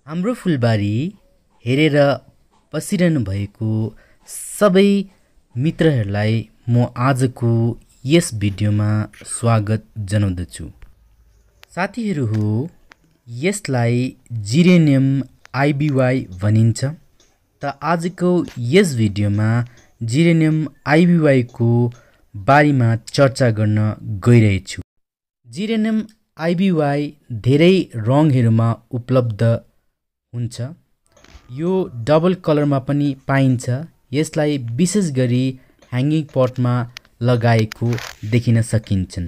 हाम्रो फुलबारी हेरेर बसिरहनु भएको सबै मित्रहरूलाई म आजको यस भिडियोमा स्वागत जनाउँदछु। साथीहरू हो, यसलाई जिरेनियम आइबीवाई भनिन्छ। त आजको यस भिडियोमा जिरेनियम आइबीवाई को बारेमा चर्चा गर्न गइरहेछु। जिरेनियम आइबीवाई धेरै रङहरूमा उपलब्ध हुन्छ। यो डबल कलरमा पनि पाइन्छ। यसलाई विशेष गरी ह्याङ्गिङ पटमा लगाएको देखिन सकिन्छन्।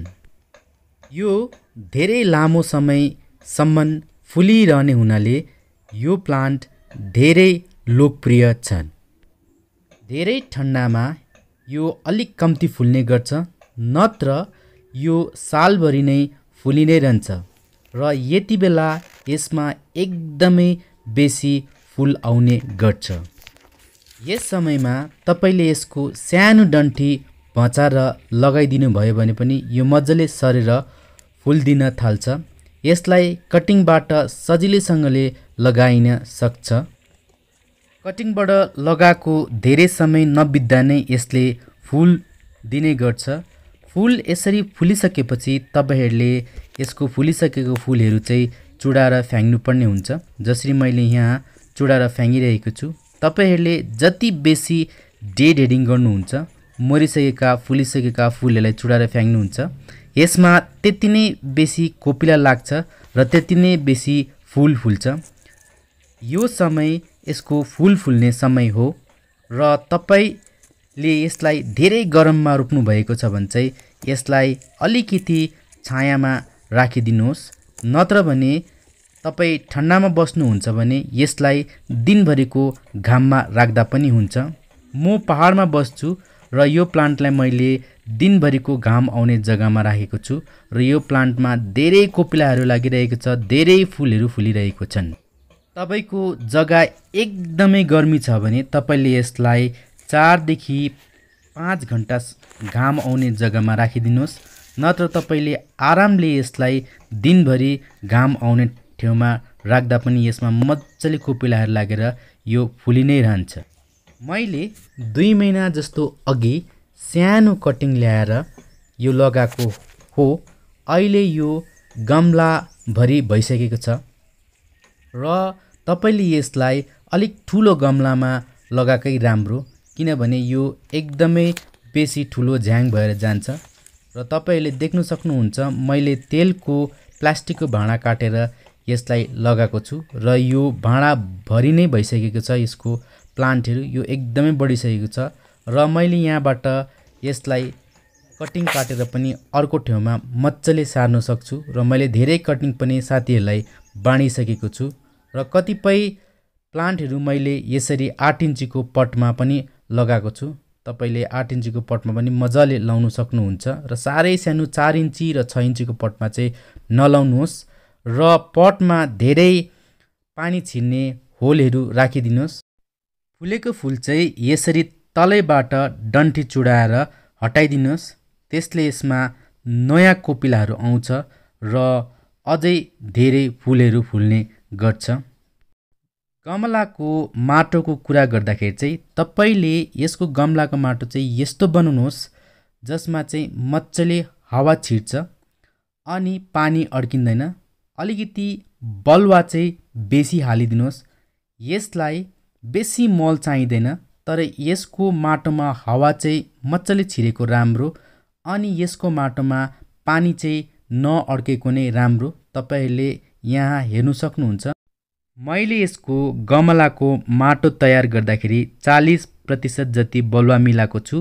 यो धेरै लामो समयसम्म फुलिरहने हुनाले यो प्लान्ट धेरै लोकप्रिय छ। धेरै ठन्डामा यो अलिक कम्ती फुल्ने गर्छ, नत्र यो सालभरि नै फुलि नै रहन्छ र यति बेला यसमा एकदमै बेसी फुल आउने गर्छ। यस समयमा तपाईले यसको सानो डन्ठी भचार लगाइदिनु भयो भने पनि यो मजाले सरेर फुल दिन थाल्छ। यसलाई कटिङबाट सजिलैसँगले लगाइन सक्छ। कटिङबाट लगाएको धेरै समय नबित्दा नै यसले फुल दिने गर्छ। फुल यसरी फुलिसकेपछि तपाईहरूले यसको फुलिसकेको फुलहरू चाहिँ चुडाएर फ्याँक्नुपर्ने हुन्छ। जसरी मैले यहाँ चुडाएर फ्याँकिरहेको छु। तपाईहरूले जति बेसी डेड हेडिङ गर्नुहुन्छ, मरिसकेका फुलिसकेका फुलहरूलाई चुडाएर फ्याँक्नुहुन्छ, यसमा त्यति नै बेसी कोपिला लाग्छ र त्यति नै बेसी फुल फुल्छ। यो समय यसको फुल फुल्ने समय हो र तपाईले यसलाई धेरै गरममा रोप्नु भएको छ भने चाहिँ यसलाई अलिकति छायामा राखिदिनुहोस्, नत्र भने तपाई ठन्डामा बस्नुहुन्छ भने यसलाई दिनभरिको घाममा राख्दा पनि हुन्छ। म पहाडमा बस्छु र यो प्लान्टलाई मैले दिनभरिको घाम आउने जग्गामा राखेको छु र यो प्लान्टमा धेरै कोपिलाहरू लागिरहेको छ, धेरै फुलहरू फुलिरहेको छन्। तपाईको जग्गा एकदमै गर्मी छ भने तपाईले यसलाई 4 देखि 5 घण्टा घाम आउने जग्गामा राखिदिनुहोस्, नत्र तपाईले आरामले यसलाई दिनभरि घाम आउने ठाउँमा राख्दा पनि यसमा मजाले कोपिलाहरू लागेर यो फुलि नै रहन्छ। मैले 2 महिना जस्तो अघि सानो कटिङ ल्याएर यो लगाएको हो। अहिले यो गमलाभरि भइसकेको छ र तपाईले यसलाई अलिक ठुलो गमलामा लगाएकै राम्रो, किनभने यो एकदमै बेसी ठुलो झ्याङ भएर जान्छ। र तपाईले देख्न सक्नुहुन्छ मैले तेलको प्लास्टिकको भाँडा काटेर यसलाई लगाएको छु र यो भाँडा भरि नै भइसकेको छ। यसको प्लान्टहरू यो एकदमै बढिसकेको छ र मैले यहाँबाट यसलाई कटिङ काटेर पनि अर्को ठाउँमा मजाले सार्न सक्छु र मैले धेरै कटिङ पनि साथीहरूलाई बाँडिसकेको छु र कतिपय प्लान्टहरू मैले यसरी 8 इन्चीको पटमा पनि लगाएको छु। तपाईले 8 इन्चीको पटमा पनि मजाले लाउन सक्नुहुन्छ र साह्रै सानो 4 इन्ची र 6 इन्चीको पटमा चाहिँ नलाउनुहोस् र पटमा धेरै पानी छिर्ने होलहरू राखिदिनुहोस्। फुलेको फुल चाहिँ यसरी तलैबाट डन्ठी चुडाएर हटाइदिनुहोस्। त्यसले यसमा नयाँ कोपिलाहरू आउँछ र अझै धेरै फुलहरू फुल्ने गर्छ। गमलाको माटोको कुरा गर्दाखेरि चाहिँ तपाईले यसको गमलाको माटो चाहिँ यस्तो बनाउनुहोस् जसमा चाहिँ मजाले हावा छिर्छ अनि पानी अड्किँदैन। अलिकति बलुवा चाहिँ बेसी हालिदिनुहोस्। यसलाई बेसी मल चाहिँदैन, तर यसको माटोमा हावा चाहिँ मजाले छिरेको राम्रो अनि यसको माटोमा पानी चाहिँ नअड्केको नै राम्रो। तपाईहरूले यहाँ हेर्नु सक्नुहुन्छ मैले यसको गमलाको माटो तयार गर्दाखेरि 40% जति बलुवा मिलाएको छु,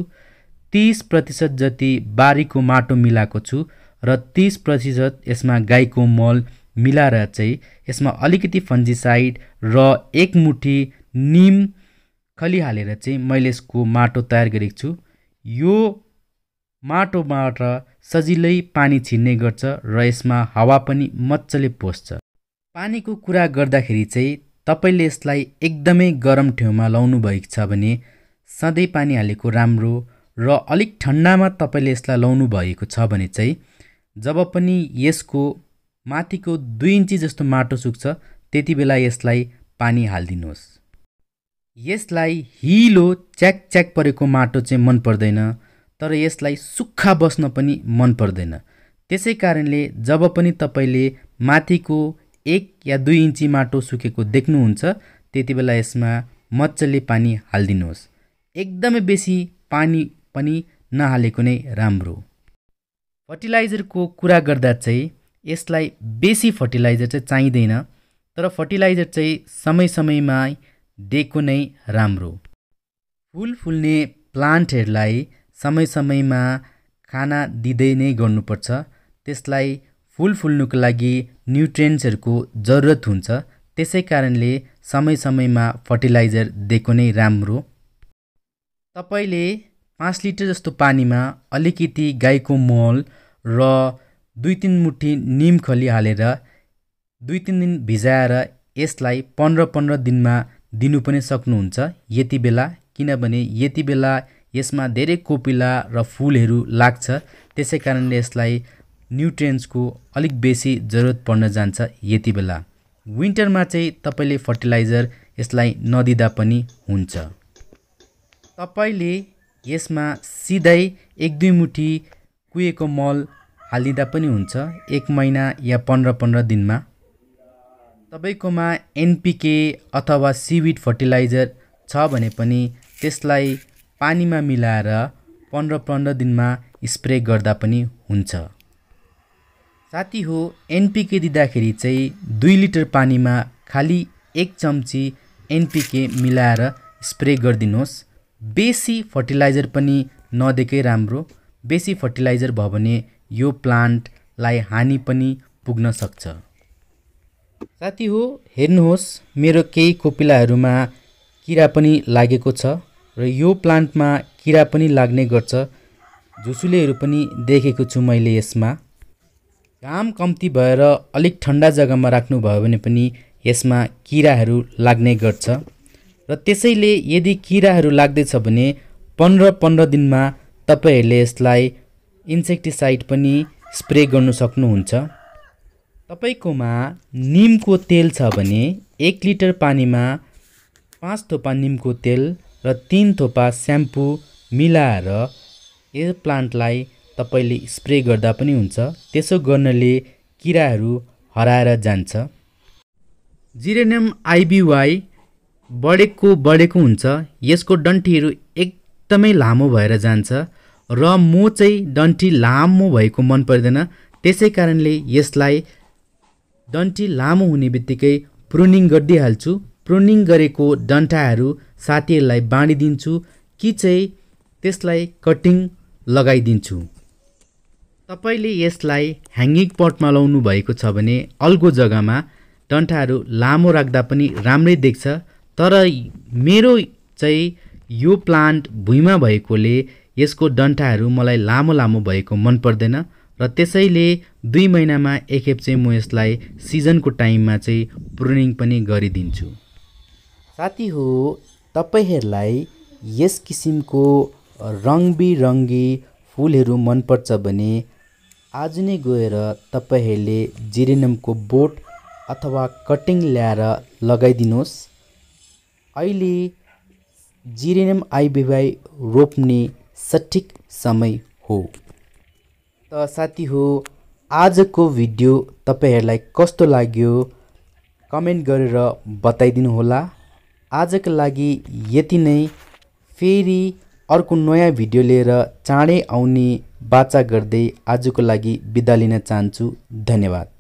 30% जति बारीको माटो मिलाएको छु र 30% यसमा गाईको मल मिलाएर चाहिँ यसमा अलिकति फन्जिसाइड र 1 मुठी निम खली हालेर चाहिँ मैले यसको माटो तयार गरेको छु। यो माटोबाट सजिलै पानी छिर्ने गर्छ र यसमा हावा पनि मजाले पस्छ। पानीको कुरा गर्दाखेरि चाहिँ तपाईले यसलाई एकदमै गरम ठाउँमा लाउनु भएको छ भने सधैँ पानी हालेको राम्रो र अलिक ठन्डामा तपाईले यसलाई लाउनु भएको छ भने चाहिँ जब पनि यसको माथिको 2 इन्ची जस्तो माटो सुक्छ त्यतिबेला यसलाई पानी हाल्दिनुहोस्। यसलाई हिलो च्याक च्याक परेको माटो चाहिँ मन पर्दैन, तर यसलाई सुक्खा बस्न पनि मन पर्दैन। त्यसै कारणले जब पनि तपाईले माथिको 1 या 2 इन्ची माटो सुकेको देख्नुहुन्छ त्यतिबेला यसमा मज्जाले पानी हाल्दिनुहोस्। एकदमै बेसी पानी पनि नहालेको नै राम्रो। फर्टिलाइजरको कुरा गर्दा चाहिँ यसलाई बेसी फर्टिलाइजर चाहिँ चाहिँदैन, तर फर्टिलाइजर चाहिँ समय समयमा दिएको नै राम्रो। फुल फुल्ने प्लान्टहरूलाई समय समयमा खाना दिँदै नै गर्नुपर्छ। त्यसलाई फुल फुल्नुको लागि न्युट्रिएन्ट्सहरूको जरुरत हुन्छ, त्यसै कारणले समय समयमा फर्टिलाइजर दिएको नै राम्रो। तपाईले 5 लिटर जस्तो पानीमा अलिकति गाईको मल र 2-3 मुठी निम खली हालेर 2-3 दिन भिजाएर यसलाई 15-15 दिनमा दिनु पनि सक्नुहुन्छ यति बेला, किनभने यति बेला यसमा धेरै कोपिला र फुलहरू लाग्छ, त्यसै कारणले यसलाई न्युट्रिएन्ट्सको अलिक बेसी जरुरत पर्न जान्छ यति बेला। विन्टरमा चाहिँ तपाईले फर्टिलाइजर यसलाई नदिँदा पनि हुन्छ। तपाईले यसमा सिधै 1-2 मुठी कुहेको मल हालिदिँदा पनि हुन्छ 1 महिना या 15-15 दिनमा। तपाईकोमा एनपीके अथवा सिविड फर्टिलाइजर छ भने पनि त्यसलाई पानीमा मिलाएर 15-15 दिनमा स्प्रे गर्दा पनि हुन्छ। साथी हो, एनपीके दिँदाखेरि चाहिँ 2 लिटर पानीमा खाली 1 चम्ची एनपीके मिलाएर स्प्रे गरिदिनुहोस्। बेसी फर्टिलाइजर पनि नदिएकै राम्रो। बेसी फर्टिलाइजर भयो भने यो प्लान्टलाई हानि पनि पुग्न सक्छ। साथी हो, हेर्नुहोस् मेरो केही कोपिलाहरूमा किरा पनि लागेको छ र यो प्लान्टमा किरा पनि लाग्ने गर्छ। झुसुलेहरू पनि देखेको छु मैले यसमा। घाम कम्ती भएर अलिक ठन्डा जग्गामा राख्नुभयो भने पनि यसमा किराहरू लाग्ने गर्छ र त्यसैले यदि किराहरू लाग्दैछ भने 15-15 दिनमा तपाईहरूले यसलाई इन्सेक्टिसाइड पनि स्प्रे गर्नु सक्नुहुन्छ। तपाईकोमा निमको तेल छ भने 1 लिटर पानीमा 5 थोपा निमको तेल र 3 थोपा स्याम्पू मिलाएर यो प्लान्टलाई तपाईले स्प्रे गर्दा पनि हुन्छ। त्यसो गर्नाले किराहरू हराएर जान्छ। जेरेनियम आइभीवाई बढेको हुन्छ। यसको डन्ठीहरू एकदमै लामो भएर जान्छ र म चाहिँ डन्ठी लामो भएको मन पर्दैन, त्यसै कारणले यसलाई डन्ठी लामो हुने बित्तिकै प्रुनिङ गरिदिइहाल्छु। प्रुनिङ गरेको डन्ठाहरू साथीहरूलाई बाँडिदिन्छु कि चाहिँ त्यसलाई कटिङ लगाइदिन्छु। तपाईले यसलाई ह्याङ्गिङ पटमा लाउनु भएको छ भने अल्गो जग्गामा डन्ठाहरू लामो राख्दा पनि राम्रै देख्छ, तर मेरो चाहिँ यो प्लान्ट भुइँमा भएकोले यसको डन्ठाहरू मलाई लामो लामो भएको मन पर्दैन र त्यसैले 2 महिनामा एकखेप चाहिँ म यसलाई सिजनको टाइममा चाहिँ प्रुनिङ पनि गरिदिन्छु। साथी हो, तपाईहरूलाई यस किसिमको रङबिरङ्गी फुलहरू मनपर्छ भने आज नै गएर तपाईहरूले जेरेनियमको बोट अथवा कटिङ ल्याएर लगाइदिनुहोस्। अहिले जेरेनियम आइभीवाई रोप्ने सठिक समय हो। त साथी हो, आजको भिडियो तपाईहरूलाई कस्तो लाग्यो कमेन्ट गरेर बताइदिनु होला। आजको लागि यति नै। फेरि अर्को नयाँ भिडियो लिएर चाँडै आउने बाचा गर्दै आजको लागि बिदा लिन चाहन्छु। धन्यवाद।